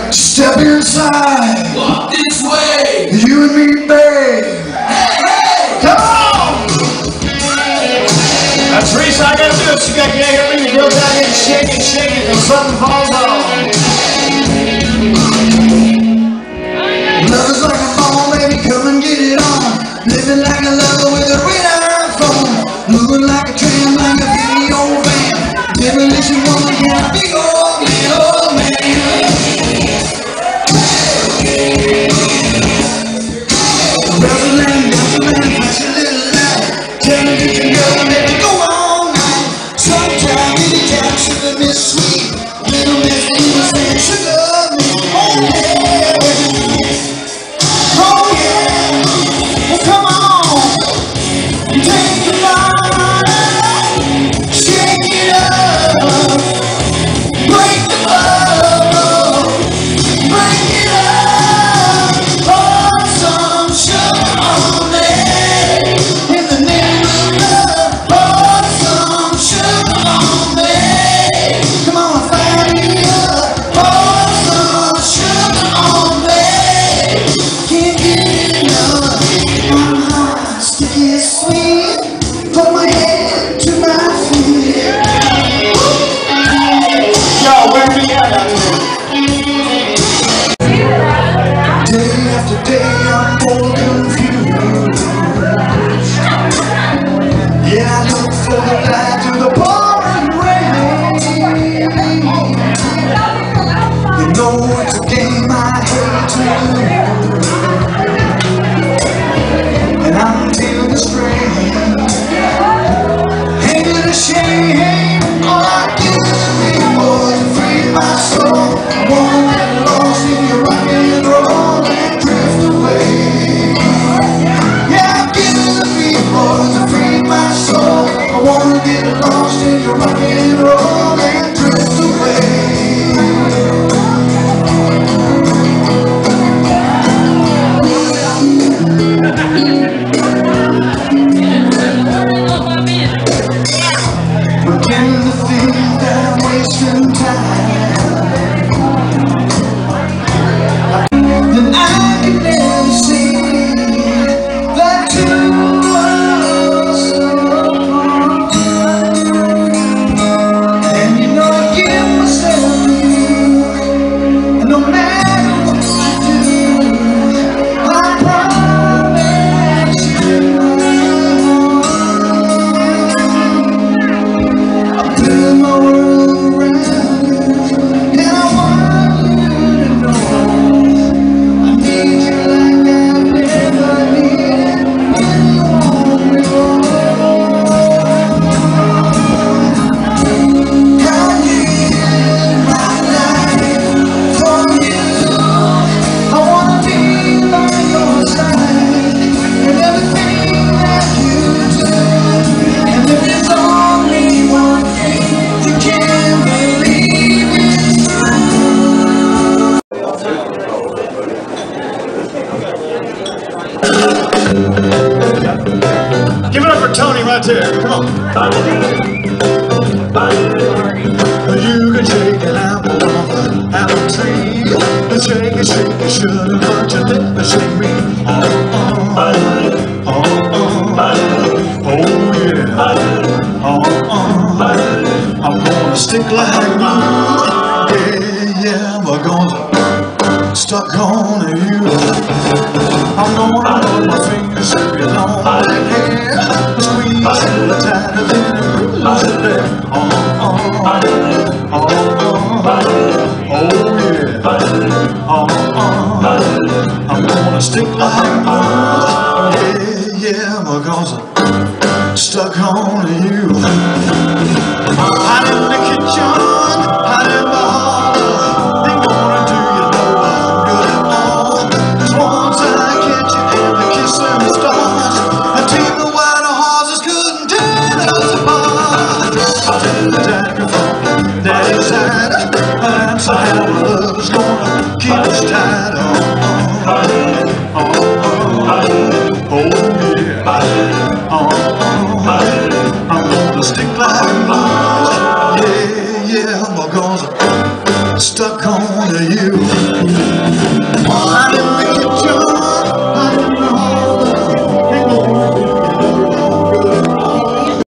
Step inside. Walk this way. You and me, babe. Hey, hey. Come on. Now, Teresa, I gotta do it. You gotta get out here, girls out here, shake it, and something falls off. Love is like a ball, baby, come and get it on. Living like a lover with a red iPhone. Moving like a tram, like a video van. Demolition woman, yeah, big old man, old man. Rubberland, flash a little light. Television girl, let me go all night. Sometime, anytime, sugar miss sweet. Little miss innocent, sugar miss, oh yeah. Oh yeah, well come on, take the body, shake it up, break the bubble, break it up, pour some sugar on me, in the name of love, pour some sugar on me, come on, fire me up, pour some sugar on me. Can't get enough. Sticky and sweet. Put my head to my feet. Yo, where we at out Day after day, I'm more confused. Yeah, I look for the light through the pouring rain. You know it's a game I hate to lose. And I'm feeling the strain. Ain't it a shame? All I give me was to free my soul. Wanna get lost in your rock and roll and drift away. Yeah, I'm giving me was to free my soul. I wanna get lost in your rock and roll and drift away. Begin to think that I'm wasting time, then I can never see that two worlds apart. And you know I give myself to you, and no matter what you do, I promise you. Build my world around you, and I want you to know I need you like I've never needed anyone before. I live my life for you. I wanna be by your side in everything that you do, and there is only one thing you can't believe it's true. Give it up for Tony right there. Come on. You can shake an apple off an apple tree. Shake it, sugar, but you never shake me. Oh, yeah. I'm gonna stick like glue. Yeah, we're gonna stuck on you. I'm gonna put my fingers in your long black hair, squeeze it tighter than a bruise there. Oh yeah. I'm gonna stick like glue. Yeah, we're gonna stuck on you. Hot in the kitchen, hot in the holler, ain't gonna do you no good at all. 'Cause once I catch you in the kissing stars, I tell the white horses couldn't tear us apart. I'll tell the dagger from daddy's side, that's how love's gonna keep us tied. I'm gonna stick like glue. Yeah, we're gonna stuck on you.